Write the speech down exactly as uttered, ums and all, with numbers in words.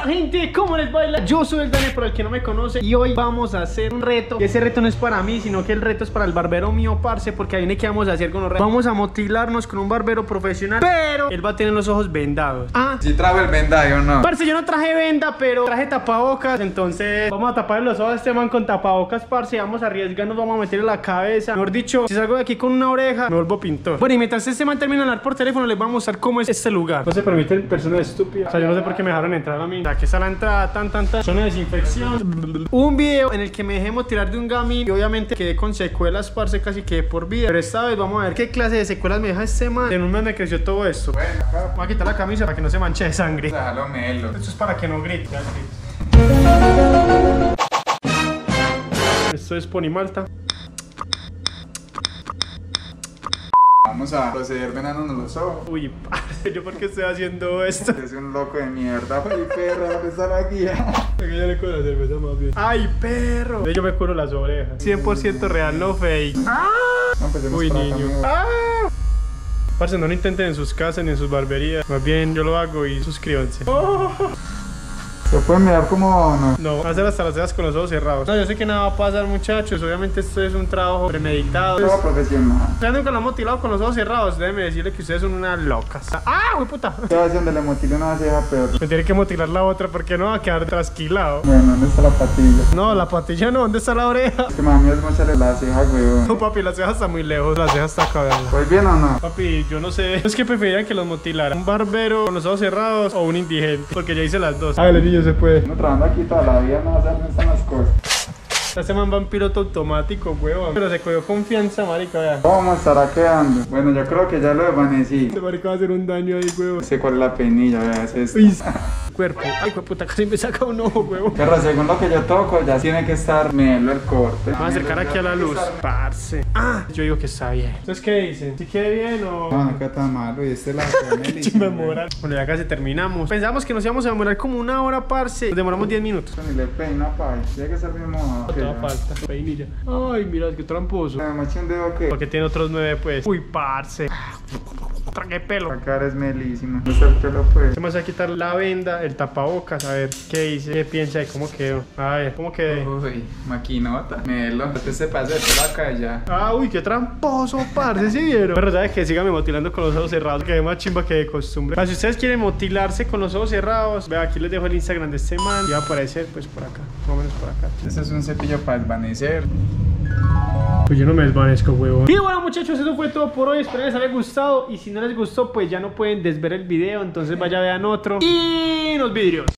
pasa, gente? ¿Cómo les baila? Yo soy el Dani, por el que no me conoce, y hoy vamos a hacer un reto. Y ese reto no es para mí, sino que el reto es para el barbero mío, parce. Porque ahí viene que vamos a hacer con los retos. Vamos a motilarnos con un barbero profesional, pero él va a tener los ojos vendados. Ah, ¿Si trajo el vendaje o no? parce, yo no traje venda, pero traje tapabocas. Entonces vamos a tapar los ojos a este man con tapabocas, parce. Vamos a arriesgarnos, vamos a meterle la cabeza. Mejor dicho, si salgo de aquí con una oreja, me vuelvo pintor. Bueno, y mientras este man termina de hablar por teléfono, les vamos a mostrar cómo es este lugar. No se permiten personas estúpidas. O sea, yo no sé por qué me dejaron entrar a mí. Aquí está la entrada, tan, tan, tan. Zona de desinfección. Un video en el que me dejé motilar de un gamín. Y obviamente quedé con secuelas, parce, casi quedé por vida. Pero esta vez vamos a ver qué clase de secuelas me deja este man. En un mes me creció todo esto. Bueno, acá. Voy a quitar la camisa para que no se manche de sangre. Déjalo melo. Esto es para que no grite. Ya grite. Esto es Ponimalta. Vamos a proceder venándonos los ojos. Uy, parce, ¿yo por qué estoy haciendo esto? Es un loco de mierda. Ay, perro, ¿dónde está la guía? Aquí ya le cuero la cerveza más bien. ¡Ay, perro! Yo me curo las orejas. cien por ciento real, no fake. ¡Ah! No, empecemos Uy, por acá, niño. amigo. ¡Ah! Parce, no lo intenten en sus casas ni en sus barberías. Más bien, yo lo hago y suscríbanse. ¡Oh! ¿Se puede mirar como no? No, hacer hasta las cejas con los ojos cerrados. No, yo sé que nada va a pasar, muchachos. Obviamente esto es un trabajo premeditado. Todo profesional. Ustedes nunca lo han motilado con los ojos cerrados. Déjenme decirle que ustedes son unas locas. ¡Ah, güey, puta! ¿Qué hace donde le motile una ceja peor? Me tiene que motilar la otra porque no va a quedar trasquilado. Bueno, ¿dónde está la patilla? No, la patilla no. ¿Dónde está la oreja? Es que mami es mostrarle la ceja, weón. No, papi, la ceja está muy lejos. La ceja está acá, ¿verdad? ¿Voy bien o no? Papi, yo no sé. Es que preferiría que los motilara un barbero con los ojos cerrados o un indigente. Porque ya hice las dos. Hágale, niño, se puede. No trabajando aquí toda la vida, no va a saber dónde están las cosas. Este man va en piloto automático, huevón. Pero se cogió confianza, marica, vea. ¿Cómo estará quedando? Bueno, yo creo que ya lo desvanecí. Este marica va a hacer un daño ahí, huevón. No sé cuál es la penilla, vea, es esto. Uy, cuerpo. Ay, hijo de puta, casi me saca un ojo, huevón. Pero según lo que yo toco, ya tiene que estar melo el corte. Vamos a acercar aquí a la luz. Parce. Ah, yo digo que está bien. Entonces, ¿qué dicen? ¿Si quede bien o...? No, no queda tan malo. Y este la Qué chimba moral. Bueno, ya casi terminamos. Pensamos que nos íbamos a demorar como una hora, parce. Nos demoramos diez minutos. Ni le peina, pa. Tiene que ser bien mojado. No te va falta. Peinilla. Ay, mira, qué tramposo. ¿Me maché un dedo qué? Porque tiene otros nueve, pues. Uy, parce. Tragué pelo. La cara es melísima. No sé el pelo, pues. Vamos a quitar la venda, el tapabocas. A ver, ¿qué dice? ¿Qué piensa de cómo quedó? A ver, ¿cómo quedé? Uy, maquinota. Melo. Este se pasa de pelo acá ya. Ah, uy, qué tramposo, parce, ¿sí vieron? Pero sabes que síganme motilando con los ojos cerrados, que es más chimba que de costumbre. Para si ustedes quieren motilarse con los ojos cerrados, vea, aquí les dejo el Instagram de este man. Y va a aparecer, pues, por acá. Más o menos por acá. Este es un cepillo para desvanecer. Pues yo no me desvanezco, huevón. Y bueno, muchachos, eso fue todo por hoy. Espero les haya gustado. Y si no les gustó, pues ya no pueden desver el video. Entonces vaya, vean otro. Y nos vidrios.